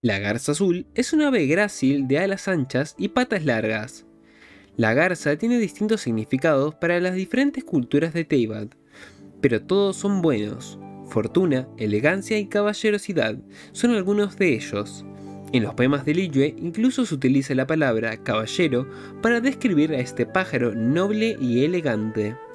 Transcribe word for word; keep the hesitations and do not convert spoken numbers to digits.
La garza azul es un ave grácil de alas anchas y patas largas. La garza tiene distintos significados para las diferentes culturas de Teyvat, pero todos son buenos. Fortuna, elegancia y caballerosidad son algunos de ellos. En los poemas de Liyue incluso se utiliza la palabra caballero para describir a este pájaro noble y elegante.